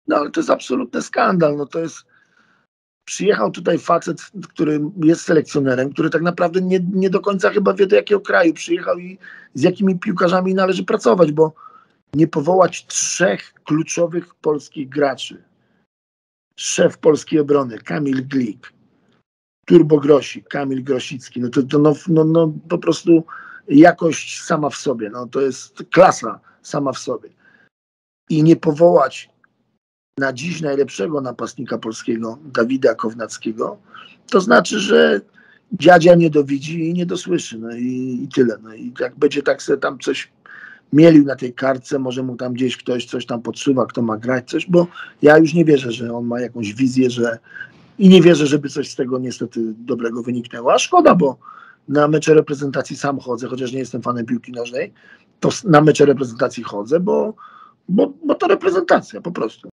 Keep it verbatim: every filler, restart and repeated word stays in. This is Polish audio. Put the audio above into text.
No ale to jest absolutny skandal. No to jest przyjechał tutaj facet, który jest selekcjonerem, który tak naprawdę nie, nie do końca chyba wie, do jakiego kraju przyjechał i z jakimi piłkarzami należy pracować, bo nie powołać trzech kluczowych polskich graczy. Szef polskiej obrony Kamil Glik, Turbo Grosik, Kamil Grosicki, no to, to no, no, no po prostu jakość sama w sobie, no to jest klasa sama w sobie. I nie powołać na dziś najlepszego napastnika polskiego, Dawida Kownackiego, to znaczy, że dziadzia nie dowidzi i nie dosłyszy, no i, i tyle. No i jak będzie tak sobie tam coś mielił na tej kartce, może mu tam gdzieś ktoś coś tam podszywa, kto ma grać coś, bo ja już nie wierzę, że on ma jakąś wizję, że i nie wierzę, żeby coś z tego niestety dobrego wyniknęło. A szkoda, bo na mecze reprezentacji sam chodzę, chociaż nie jestem fanem piłki nożnej, to na mecze reprezentacji chodzę, bo, bo, bo to reprezentacja po prostu.